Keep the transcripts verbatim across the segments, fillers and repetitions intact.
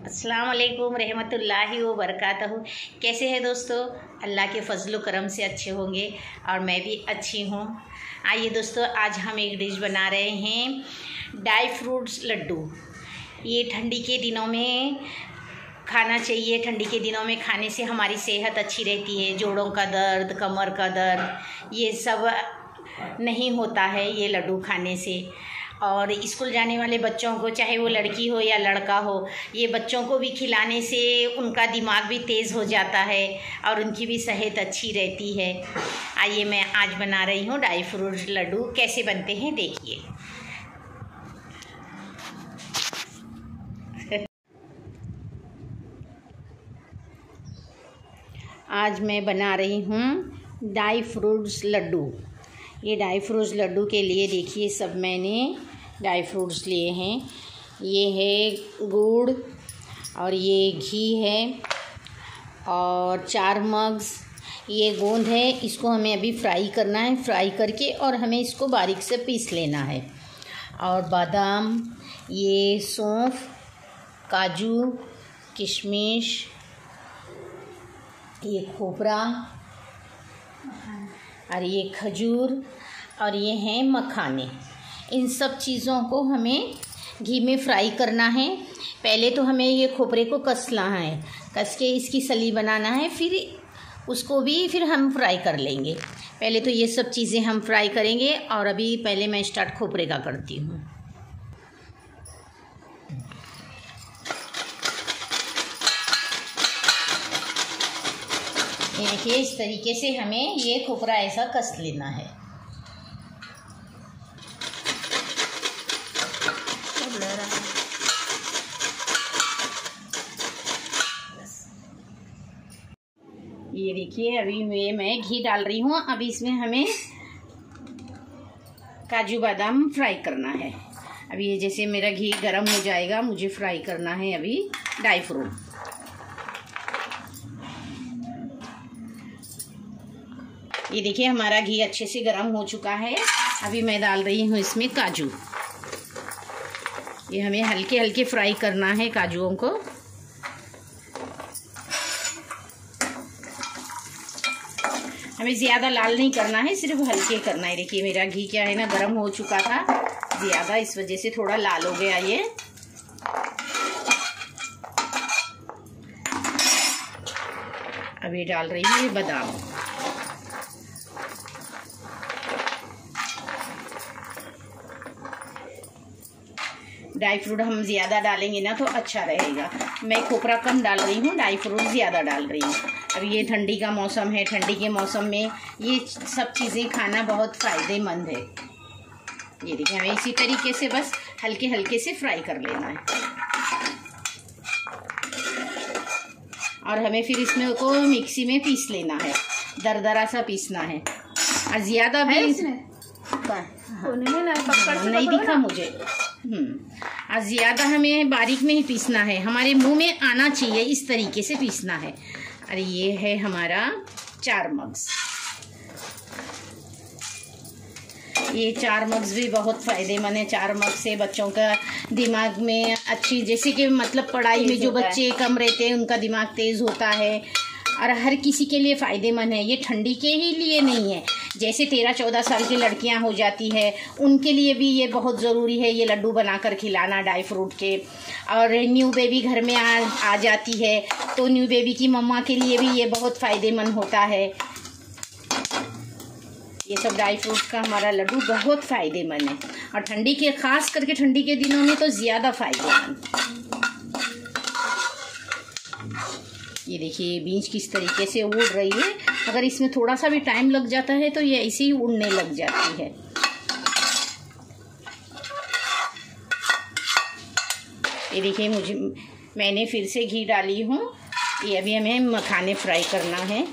अस्सलाम वालेकुम रहमतुल्लाहि व बरकातहू। कैसे हैं दोस्तों? अल्लाह के फजल करम से अच्छे होंगे और मैं भी अच्छी हूँ। आइए दोस्तों, आज हम एक डिश बना रहे हैं ड्राई फ्रूट्स लड्डू। ये ठंडी के दिनों में खाना चाहिए। ठंडी के दिनों में खाने से हमारी सेहत अच्छी रहती है। जोड़ों का दर्द, कमर का दर्द, ये सब नहीं होता है ये लड्डू खाने से। और स्कूल जाने वाले बच्चों को, चाहे वो लड़की हो या लड़का हो, ये बच्चों को भी खिलाने से उनका दिमाग भी तेज़ हो जाता है और उनकी भी सेहत अच्छी रहती है। आइए मैं आज बना रही हूँ ड्राई फ्रूट लड्डू। कैसे बनते हैं देखिए। आज मैं बना रही हूँ ड्राई फ्रूट्स लड्डू। ये ड्राई फ्रूट्स लड्डू के लिए देखिए सब मैंने ड्राई फ्रूट्स लिए हैं। ये है गुड़ और ये घी है और चार मग्स ये गोंद है। इसको हमें अभी फ्राई करना है। फ्राई करके और हमें इसको बारीक से पीस लेना है। और बादाम, ये सौंफ, काजू, किशमिश, ये खोपरा और ये खजूर और ये हैं मखाने। इन सब चीज़ों को हमें घी में फ्राई करना है। पहले तो हमें ये खोपरे को कसना है, कस के इसकी सली बनाना है, फिर उसको भी फिर हम फ्राई कर लेंगे। पहले तो ये सब चीज़ें हम फ्राई करेंगे। और अभी पहले मैं स्टार्ट खोपरे का करती हूँ। ये देखिए, इस तरीके से हमें ये खोपरा ऐसा कस लेना है। ये देखिए, अभी ये मैं घी डाल रही हूँ। अभी इसमें हमें काजू बादाम फ्राई करना है। अभी ये जैसे मेरा घी गर्म हो जाएगा, मुझे फ्राई करना है अभी ड्राई फ्रूट। ये देखिए, हमारा घी अच्छे से गर्म हो चुका है। अभी मैं डाल रही हूँ इसमें काजू। ये हमें हल्के हल्के फ्राई करना है काजुओं को। हमें ज़्यादा लाल नहीं करना है, सिर्फ हल्के करना है। देखिए मेरा घी क्या है ना, गर्म हो चुका था ज़्यादा, इस वजह से थोड़ा लाल हो गया ये। अभी डाल रही हूँ ये बादाम। ड्राई फ्रूट हम ज़्यादा डालेंगे ना तो अच्छा रहेगा। मैं खोपरा कम डाल रही हूँ, ड्राई फ्रूट ज़्यादा डाल रही हूँ। अब ये ठंडी का मौसम है, ठंडी के मौसम में ये सब चीज़ें खाना बहुत फ़ायदेमंद है। ये देखिए, हमें इसी तरीके से बस हल्के हल्के से फ्राई कर लेना है। और हमें फिर इसमें को मिक्सी में पीस लेना है, दरदरा सा पीसना है। और ज़्यादा भी नहीं दिखा मुझे। हम्म और ज़्यादा हमें बारीक में ही पीसना है, हमारे मुंह में आना चाहिए, इस तरीके से पीसना है। अरे ये है हमारा चार मग्स। ये चार मग्स भी बहुत फ़ायदेमंद है। चार मग्स से बच्चों का दिमाग में अच्छी, जैसे कि मतलब पढ़ाई में जो बच्चे कम रहते हैं उनका दिमाग तेज़ होता है और हर किसी के लिए फ़ायदेमंद है। ये ठंडी के ही लिए नहीं है, जैसे तेरह चौदह साल की लड़कियां हो जाती है उनके लिए भी ये बहुत ज़रूरी है ये लड्डू बनाकर खिलाना ड्राई फ्रूट के। और न्यू बेबी घर में आ, आ जाती है तो न्यू बेबी की मम्मा के लिए भी ये बहुत फ़ायदेमंद होता है। ये सब ड्राई फ्रूट का हमारा लड्डू बहुत फ़ायदेमंद है और ठंडी के, ख़ास करके ठंडी के दिनों में तो ज़्यादा फ़ायदेमंद। ये देखिए बीज किस तरीके से उड़ रही है। अगर इसमें थोड़ा सा भी टाइम लग जाता है तो ये ऐसे ही उड़ने लग जाती है। ये देखिए, मुझे मैंने फिर से घी डाली हूँ। ये अभी हमें मखाने फ्राई करना है।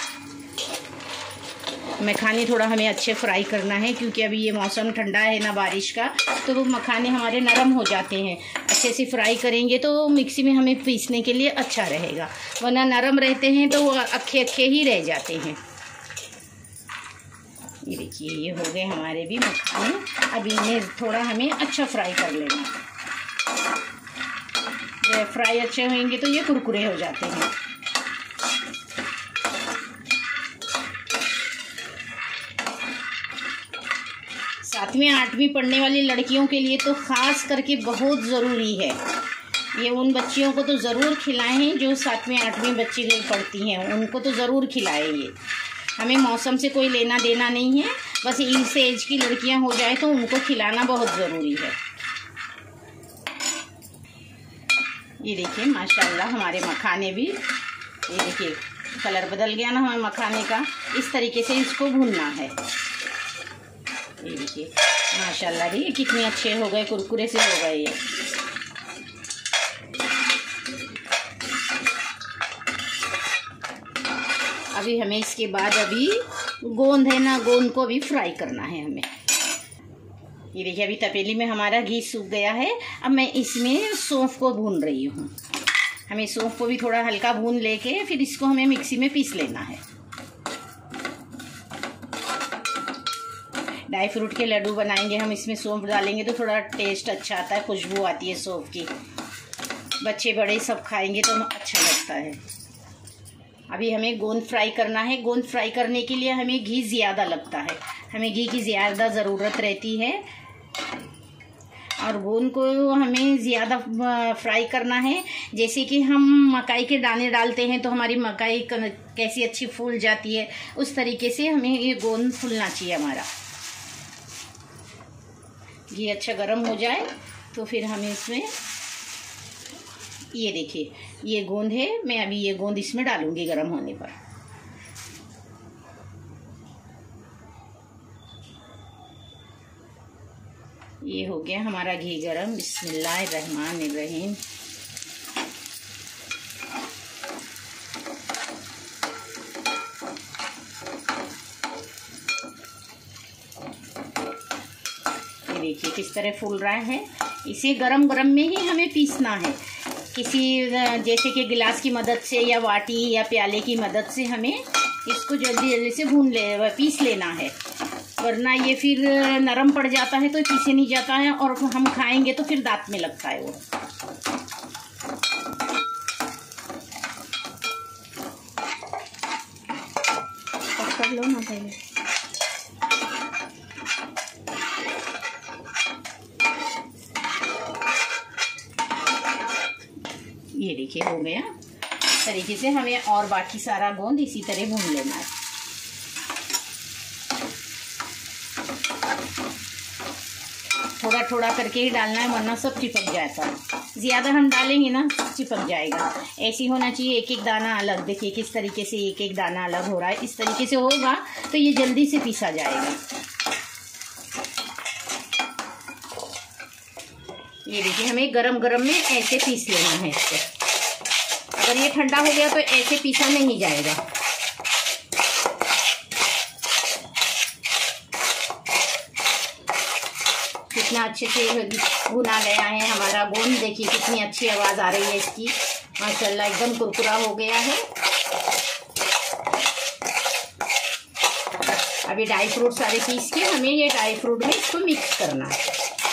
मखाने थोड़ा हमें अच्छे फ्राई करना है क्योंकि अभी ये मौसम ठंडा है ना बारिश का, तो वो मखाने हमारे नरम हो जाते हैं। अच्छे से फ्राई करेंगे तो मिक्सी में हमें पीसने के लिए अच्छा रहेगा, वरना नरम रहते हैं तो वो अक्खे अक्खे ही रह जाते हैं। ये देखिए, ये हो गए हमारे भी मखाने। अभी इन्हें थोड़ा हमें अच्छा फ्राई कर लेना। जब फ्राई अच्छे होंगे तो ये कुरकुरे हो जाते हैं। सातवीं आठवीं पढ़ने वाली लड़कियों के लिए तो ख़ास करके बहुत ज़रूरी है। ये उन बच्चियों को तो ज़रूर खिलाएं जो सातवीं आठवीं बच्ची पढ़ती हैं, उनको तो ज़रूर खिलाएं। ये हमें मौसम से कोई लेना देना नहीं है, बस इस एज की लड़कियां हो जाए तो उनको खिलाना बहुत ज़रूरी है। ये देखिए माशाल्लाह हमारे मखाने भी, ये देखिए कलर बदल गया ना हमारे मखाने का। इस तरीके से इसको भूनना है। ये देखिए माशाल्लाह देखिए कितने अच्छे हो गए, कुरकुरे से हो गए ये। अभी हमें इसके बाद अभी गोंद है ना, गोंद को भी फ्राई करना है हमें। ये देखिए अभी तपेली में हमारा घी सूख गया है। अब मैं इसमें सौंफ को भून रही हूँ। हमें सौंफ को भी थोड़ा हल्का भून लेके फिर इसको हमें मिक्सी में पीस लेना है। ड्राई फ्रूट के लड्डू बनाएंगे हम, इसमें सौंफ डालेंगे तो थोड़ा टेस्ट अच्छा आता है, खुशबू आती है सौंफ की। बच्चे बड़े सब खाएंगे तो अच्छा लगता है। अभी हमें गोंद फ्राई करना है। गोंद फ्राई करने के लिए हमें घी ज़्यादा लगता है, हमें घी की ज़्यादा ज़रूरत रहती है। और गोंद को हमें ज़्यादा फ्राई करना है। जैसे कि हम मकाई के दाने डालते हैं तो हमारी मकाई कैसी अच्छी फूल जाती है, उस तरीके से हमें ये गोंद फूलना चाहिए हमारा। घी अच्छा गर्म हो जाए तो फिर हमें इसमें, ये देखिए ये गोंद है, मैं अभी ये गोंद इसमें डालूंगी गर्म होने पर। ये हो गया हमारा घी गरम। बिस्मिल्लाहिर्रहमानिर्रहीम। देखिए किस तरह फूल रहा है। इसे गरम गरम में ही हमें पीसना है। किसी जैसे कि गिलास की मदद से या वाटी या प्याले की मदद से हमें इसको जल्दी जल्दी से भून ले पीस लेना है, वरना ये फिर नरम पड़ जाता है तो पीसे नहीं जाता है और हम खाएंगे तो फिर दांत में लगता है वो। पकड़ लो ना पहले। ये देखिए हो गया। इस तरीके से हमें और बाकी सारा गोंद इसी तरह भून लेना है। थोड़ा थोड़ा करके ही डालना है, वरना सब चिपक जाता है। ज़्यादा हम डालेंगे ना चिपक जाएगा। ऐसी होना चाहिए एक एक दाना अलग। देखिए किस तरीके से एक एक दाना अलग हो रहा है। इस तरीके से होगा तो ये जल्दी से पीसा जाएगा। ये देखिए हमें गरम गरम में ऐसे पीस लेना है इसको। अगर ये ठंडा हो गया तो ऐसे पीसा नहीं जाएगा। कितना अच्छे से भुना गया है हमारा गोंद। देखिए कितनी अच्छी आवाज़ आ रही है इसकी, माशाल्लाह एकदम कुरकुरा हो गया है। अभी ड्राई फ्रूट सारे पीस के हमें ये ड्राई फ्रूट में इसको मिक्स करना है।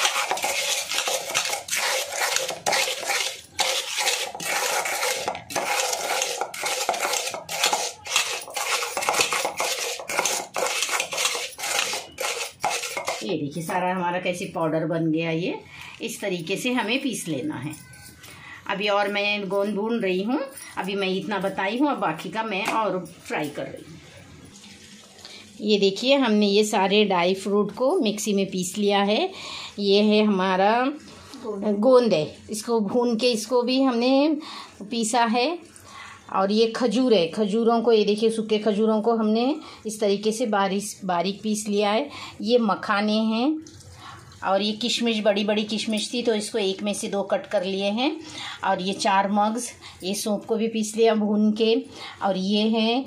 ये देखिए सारा हमारा कैसे पाउडर बन गया। ये इस तरीके से हमें पीस लेना है। अभी और मैं गोंद भून रही हूँ। अभी मैं इतना बताई हूँ, अब बाकी का मैं और फ्राई कर रही हूँ। ये देखिए हमने ये सारे ड्राई फ्रूट को मिक्सी में पीस लिया है। ये है हमारा गोंद है, इसको भून के इसको भी हमने पीसा है। और ये खजूर है, खजूरों को ये देखिए सूखे खजूरों को हमने इस तरीके से बारीक बारीक पीस लिया है। ये मखाने हैं और ये किशमिश, बड़ी बड़ी किशमिश थी तो इसको एक में से दो कट कर लिए हैं। और ये चार मग्स, ये सौंफ को भी पीस लिया भून के। और ये है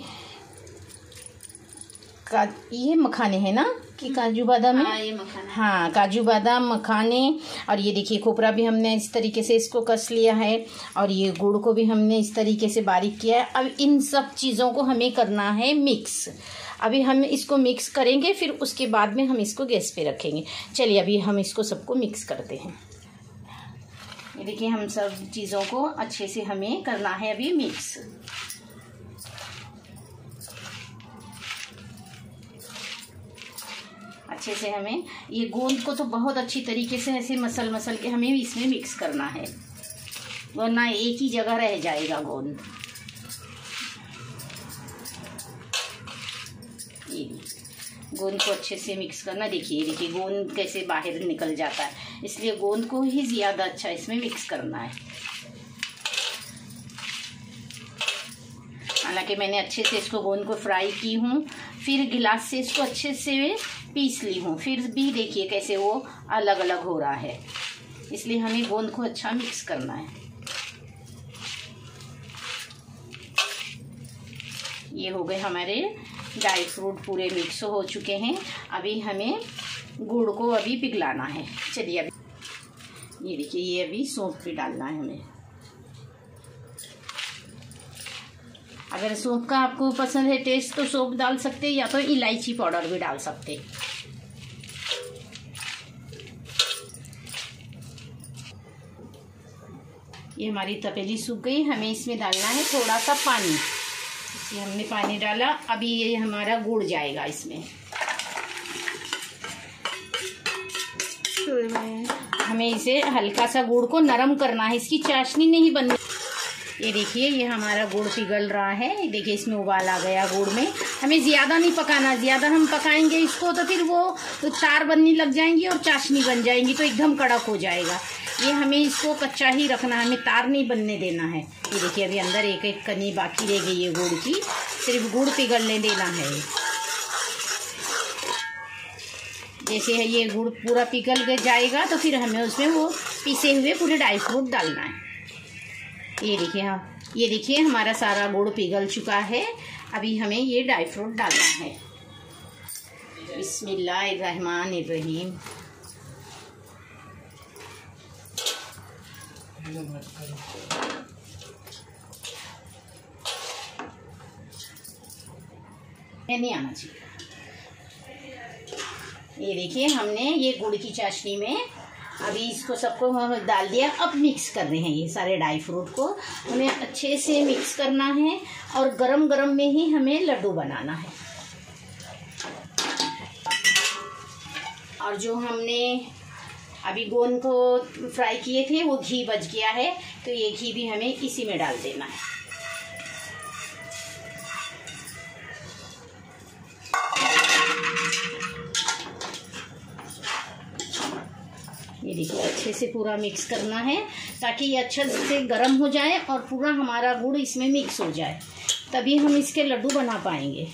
का ये मखाने हैं ना कि काजू बादाम है। हाँ, ये मखाना। हाँ काजू बादाम मखाने। और ये देखिए खोपरा भी हमने इस तरीके से इसको कस लिया है। और ये गुड़ को भी हमने इस तरीके से बारीक किया है। अब इन सब चीज़ों को हमें करना है मिक्स। अभी हम इसको मिक्स करेंगे, फिर उसके बाद में हम इसको गैस पे रखेंगे। चलिए अभी हम इसको सबको मिक्स करते हैं। ये देखिए हम सब चीज़ों को अच्छे से हमें करना है अभी मिक्स। अच्छे से हमें ये गोंद को तो बहुत अच्छी तरीके से ऐसे मसल मसल के हमें इसमें मिक्स करना है, वरना एक ही जगह रह जाएगा गोंद। ये गोंद को अच्छे से मिक्स करना। देखिए देखिए गोंद कैसे बाहर निकल जाता है, इसलिए गोंद को ही ज़्यादा अच्छा इसमें मिक्स करना है। हालांकि मैंने अच्छे से इसको गोंद को फ्राई की हूँ, फिर गिलास से इसको अच्छे से पीस ली हूँ, फिर भी देखिए कैसे वो अलग अलग हो रहा है, इसलिए हमें गोंद को अच्छा मिक्स करना है। ये हो गए हमारे ड्राई फ्रूट पूरे मिक्स हो चुके हैं। अभी हमें गुड़ को अभी पिघलाना है। चलिए अभी ये देखिए ये अभी सौंफ भी डालना है हमें। अगर सौंफ का आपको पसंद है टेस्ट तो सौंफ डाल सकते, या तो इलायची पाउडर भी डाल सकते। ये हमारी तपेली सूख गई, हमें इसमें डालना है थोड़ा सा पानी। इसमें हमने पानी डाला, अभी ये हमारा गुड़ जाएगा इसमें। हमें इसे हल्का सा गुड़ को नरम करना है, इसकी चाशनी नहीं बननी। ये देखिए ये हमारा गुड़ पिघल रहा है, देखिए इसमें उबाल आ गया गुड़ में। हमें ज़्यादा नहीं पकाना, ज़्यादा हम पकाएंगे इसको तो फिर वो तो तार बनने लग जाएंगी और चाशनी बन जाएंगी तो एकदम कड़क हो जाएगा। ये हमें इसको कच्चा ही रखना है, हमें तार नहीं बनने देना है। ये देखिए अभी अंदर एक एक कनी बाकी रह गई है गुड़ की, सिर्फ गुड़ पिघलने देना है। जैसे है ये गुड़ पूरा पिघल के जाएगा तो फिर हमें उसमें वो पीसे हुए पूरे ड्राई फ्रूट डालना है। ये देखिए हाँ ये देखिए हमारा सारा गुड़ पिघल चुका है। अभी हमें ये ड्राई फ्रूट डालना है। बिस्मिल्लाहिर्रहमानिर्रहीम। नहीं आना चाहिए। ये देखिए हमने ये गुड़ की चाशनी में अभी इसको सबको डाल दिया। अब मिक्स कर रहे हैं ये सारे ड्राई फ्रूट को, उन्हें अच्छे से मिक्स करना है और गरम गरम में ही हमें लड्डू बनाना है। और जो हमने अभी गोंद को फ्राई किए थे वो घी बच गया है, तो ये घी भी हमें इसी में डाल देना है। ये देखिए अच्छे से पूरा मिक्स करना है ताकि ये अच्छे से गर्म हो जाए और पूरा हमारा गुड़ इसमें मिक्स हो जाए, तभी हम इसके लड्डू बना पाएंगे।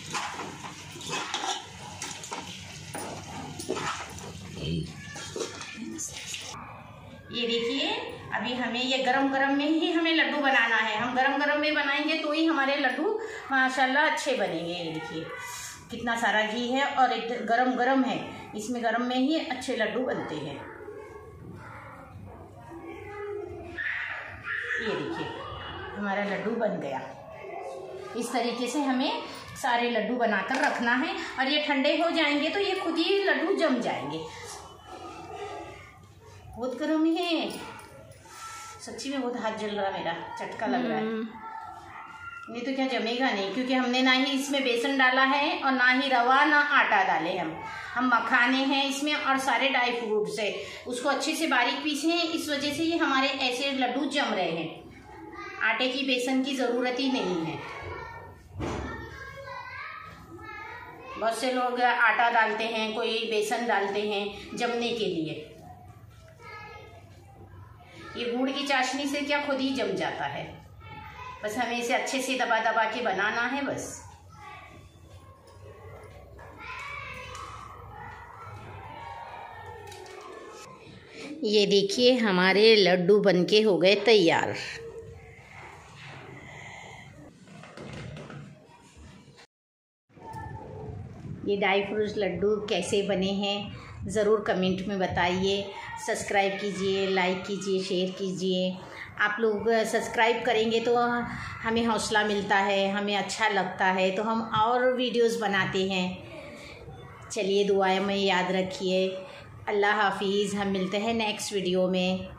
ये देखिए अभी हमें ये गरम गरम में ही हमें लड्डू बनाना है। हम गरम गरम में बनाएंगे तो ही हमारे लड्डू माशाल्लाह अच्छे बनेंगे। ये देखिए कितना सारा घी है और एक गरम गरम है, इसमें गरम में ही अच्छे लड्डू बनते हैं। ये देखिए हमारा लड्डू बन गया। इस तरीके से हमें सारे लड्डू बनाकर रखना है और ये ठंडे हो जाएंगे तो ये खुद ही लड्डू जम जाएंगे। बहुत गर्म है सच्ची में, बहुत हाथ जल रहा मेरा, चटका लग रहा है। नहीं तो क्या जमेगा नहीं, क्योंकि हमने ना ही इसमें बेसन डाला है और ना ही रवा ना आटा डाले। हम हम मखाने हैं इसमें और सारे ड्राई फ्रूट्स है, उसको अच्छे से बारीक पीसे हैं, इस वजह से ये हमारे ऐसे लड्डू जम रहे हैं। आटे की बेसन की ज़रूरत ही नहीं है। बहुत से लोग आटा डालते हैं, कोई बेसन डालते हैं जमने के लिए। ये गुड़ की चाशनी से क्या खुद ही जम जाता है, बस हमें इसे अच्छे से दबा दबा के बनाना है बस। ये देखिए हमारे लड्डू बनके हो गए तैयार। ये ड्राई फ्रूट लड्डू कैसे बने हैं ज़रूर कमेंट में बताइए। सब्सक्राइब कीजिए, लाइक कीजिए, शेयर कीजिए। आप लोग सब्सक्राइब करेंगे तो हमें हौसला मिलता है, हमें अच्छा लगता है, तो हम और वीडियोस बनाते हैं। चलिए दुआएं में याद रखिए। अल्लाह हाफिज़। हम मिलते हैं नेक्स्ट वीडियो में।